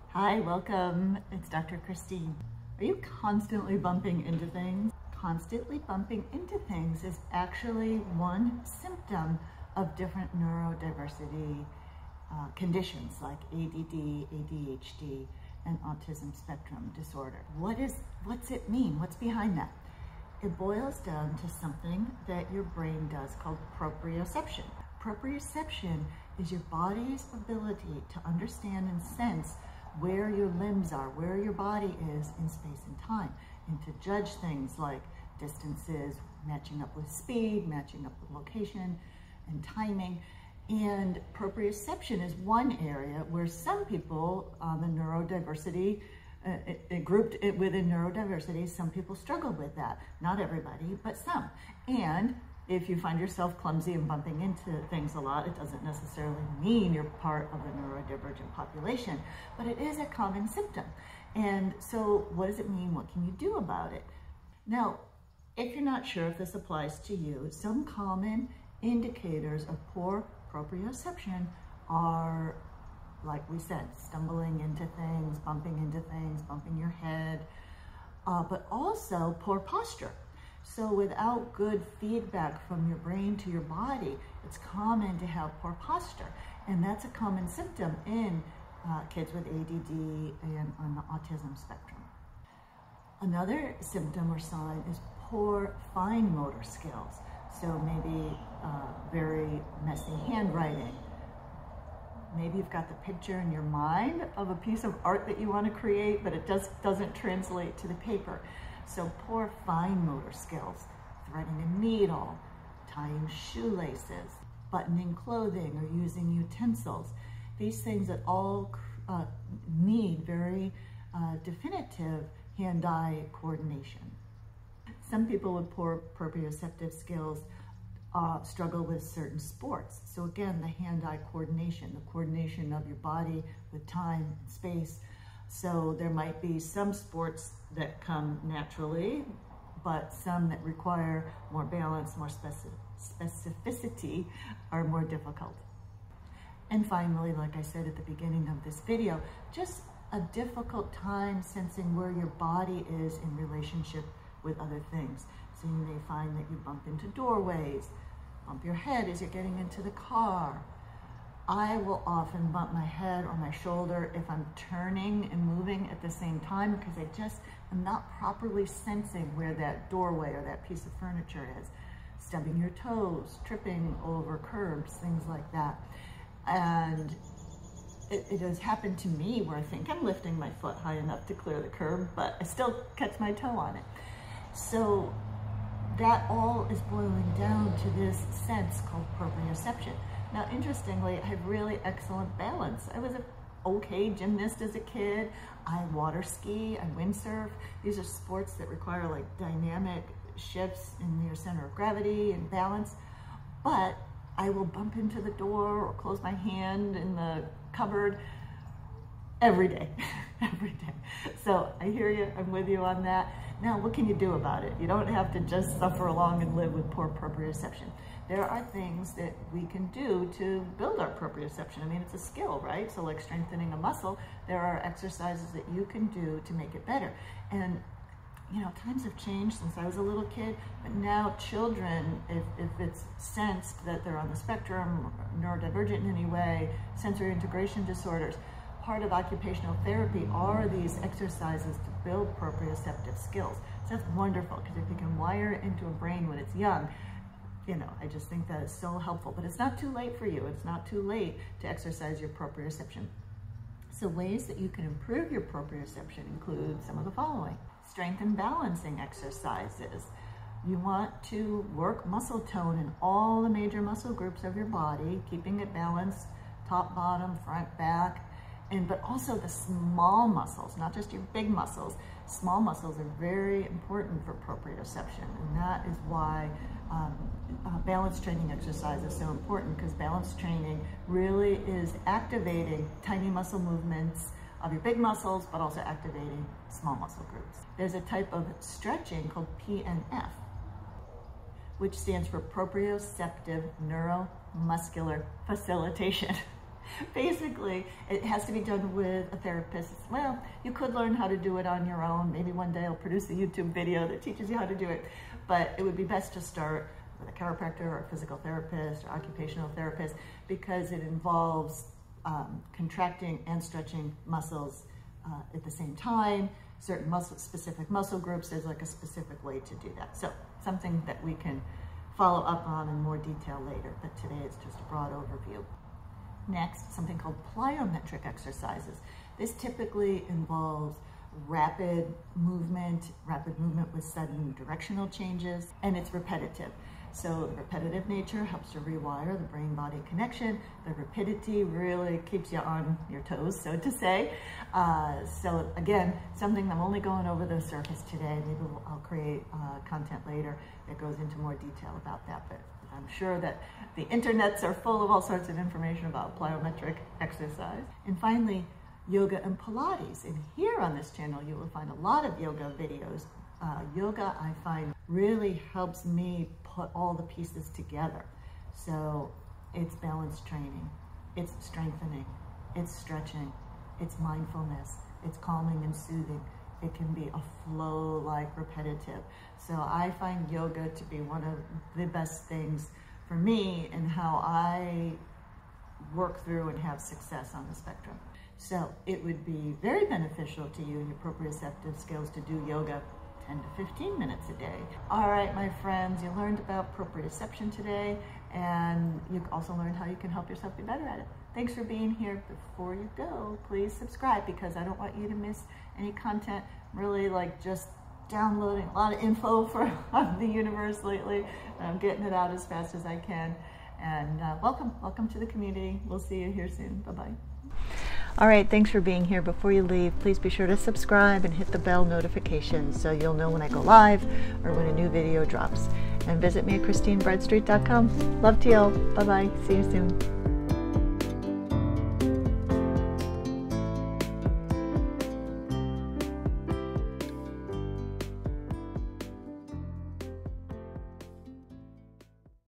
Hi, welcome. It's Dr. Christine. Are you constantly bumping into things? Constantly bumping into things is actually one symptom of different neurodiversity conditions like ADD, ADHD, and autism spectrum disorder. What's it mean? What's behind that? It boils down to something that your brain does called proprioception. Proprioception is your body's ability to understand and sense where your limbs are, where your body is in space and time, and to judge things like distances, matching up with speed, matching up with location and timing. And proprioception is one area where some people on the neurodiversity, grouped within neurodiversity, some people struggle with that. Not everybody, but some. And if you find yourself clumsy and bumping into things a lot, it doesn't necessarily mean you're part of the neurodivergent population, but it is a common symptom. And so what does it mean? What can you do about it? Now, if you're not sure if this applies to you, some common indicators of poor proprioception are, like we said, stumbling into things, bumping your head, but also poor posture. So without good feedback from your brain to your body, it's common to have poor posture. And that's a common symptom in kids with ADD and on the autism spectrum. Another symptom or sign is poor fine motor skills. So maybe very messy handwriting. Maybe you've got the picture in your mind of a piece of art that you want to create, but it doesn't translate to the paper. So poor fine motor skills, threading a needle, tying shoelaces, buttoning clothing, or using utensils. These things that all need very definitive hand-eye coordination. Some people with poor proprioceptive skills struggle with certain sports. So again, the hand-eye coordination, the coordination of your body with time and space. So there might be some sports that come naturally, but some that require more balance, more specificity are more difficult. And finally, like I said at the beginning of this video, just a difficult time sensing where your body is in relationship with other things. So you may find that you bump into doorways, bump your head as you're getting into the car. I will often bump my head or my shoulder if I'm turning and moving at the same time because I just am not properly sensing where that doorway or that piece of furniture is. Stubbing your toes, tripping over curbs, things like that. And it has happened to me where I think I'm lifting my foot high enough to clear the curb, but I still catch my toe on it. So that all is boiling down to this sense called proprioception. Now, interestingly, I have really excellent balance. I was an okay gymnast as a kid. I water ski, I windsurf. These are sports that require like dynamic shifts in your center of gravity and balance. But I will bump into the door or close my hand in the cupboard every day, every day. So I hear you, I'm with you on that. Now, what can you do about it? You don't have to just suffer along and live with poor proprioception. There are things that we can do to build our proprioception. I mean, it's a skill, right? So like strengthening a muscle, there are exercises that you can do to make it better. And you know, times have changed since I was a little kid, but now children, if it's sensed that they're on the spectrum, neurodivergent in any way, sensory integration disorders, part of occupational therapy are these exercises to build proprioceptive skills. So that's wonderful, because if you can wire it into a brain when it's young, you know, I just think that is so helpful. But it's not too late for you. It's not too late to exercise your proprioception. So ways that you can improve your proprioception include some of the following. Strength and balancing exercises. You want to work muscle tone in all the major muscle groups of your body, keeping it balanced, top, bottom, front, back, but also the small muscles, not just your big muscles. Small muscles are very important for proprioception, and that is why balance training exercise is so important, because balance training really is activating tiny muscle movements of your big muscles, but also activating small muscle groups. There's a type of stretching called PNF, which stands for proprioceptive neuromuscular facilitation. Basically, it has to be done with a therapist. Well, you could learn how to do it on your own. Maybe one day I'll produce a YouTube video that teaches you how to do it. But it would be best to start with a chiropractor or a physical therapist or occupational therapist, because it involves contracting and stretching muscles at the same time. Certain specific muscle groups, there's like a specific way to do that. So something that we can follow up on in more detail later, but today it's just a broad overview. Next, something called plyometric exercises. This typically involves rapid movement with sudden directional changes, and it's repetitive. So the repetitive nature helps to rewire the brain-body connection. The rapidity really keeps you on your toes, so to say. So again, something I'm only going over the surface today. Maybe I'll create content later that goes into more detail about that, but I'm sure that the internets are full of all sorts of information about plyometric exercise. And finally, yoga and Pilates. And here on this channel, you will find a lot of yoga videos. Yoga, I find, really helps me put all the pieces together. So it's balance training, it's strengthening, it's stretching, it's mindfulness, it's calming and soothing. It can be a flow, like repetitive. So I find yoga to be one of the best things for me in how I work through and have success on the spectrum. So it would be very beneficial to you and your proprioceptive skills to do yoga 10 to 15 minutes a day. All right, my friends, you learned about proprioception today, and you also learned how you can help yourself be better at it. Thanks for being here. Before you go, please subscribe, because I don't want you to miss any content. Really, like, just downloading a lot of info from the universe lately. I'm getting it out as fast as I can. And welcome to the community. We'll see you here soon. Bye-bye. All right, thanks for being here. Before you leave, please be sure to subscribe and hit the bell notification so you'll know when I go live or when a new video drops. And visit me at ChristineBreadstreet.com. Love to y'all. Bye-bye. See you soon.